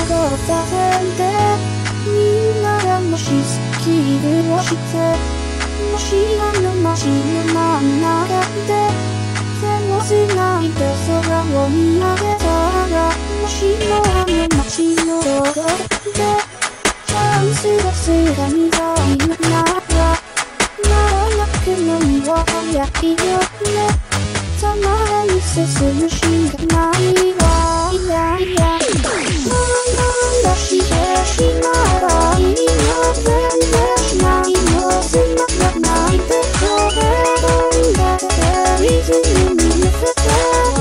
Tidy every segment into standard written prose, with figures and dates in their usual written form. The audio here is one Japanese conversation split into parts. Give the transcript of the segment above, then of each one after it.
をさせてみんながもしスキルをしてもしあの街の真ん中で背をつないで空を見上げたらもしもあの街のどこでチャンスがすがみたいならまだ泣くのには早いよねさまに進むしかないわいやいや出してしまえばいいの全然しないのすまないでそれどんだけリズムに乗せて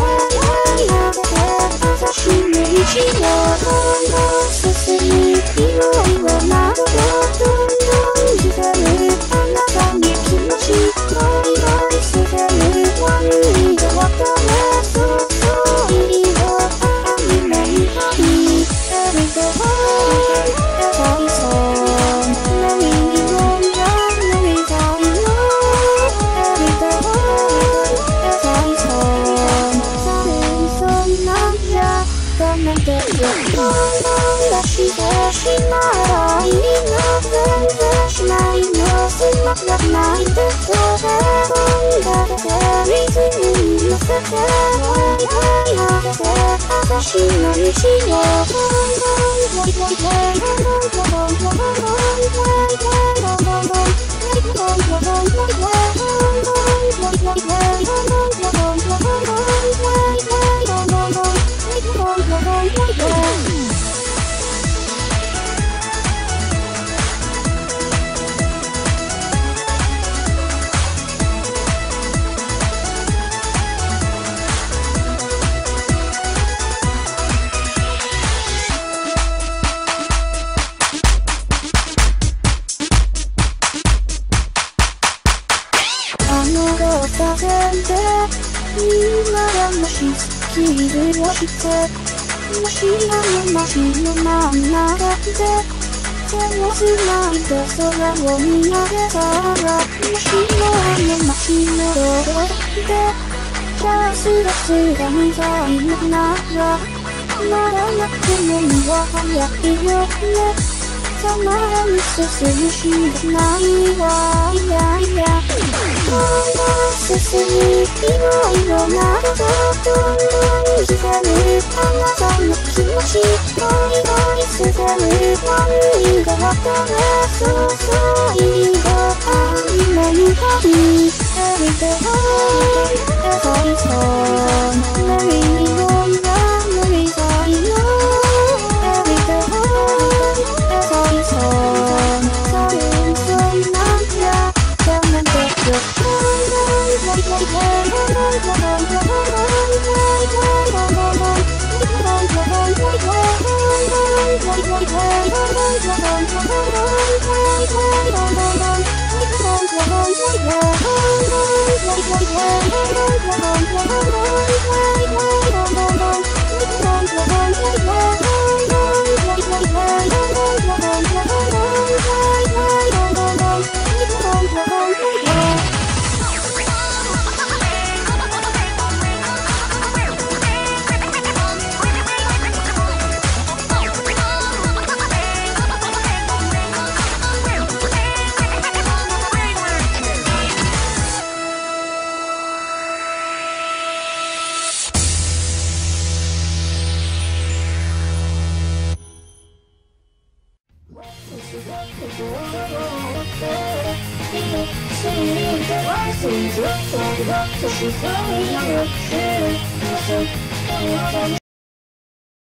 私の道をどんどん進みいろいろなことどんどんしてるあなたの気持ちもいろい捨てる悪いでわかれそうそういいよあみめにはいないでそれどんだけリズムに乗せて私の道をさせてみんながもしスキルをしてもしあの街の真ん中で背をつないで空を見上げたらもしもあの街のどこでチャンスがすがみたいならまだ泣くのには早いよねさまに進むしかないわいやいやどんどん進みいろいろなことどんどんしてるあなたの気持ちもいろい捨てる悪いがわかれそうそういいよあみめにはいEveryday Every song Merry go round Merry song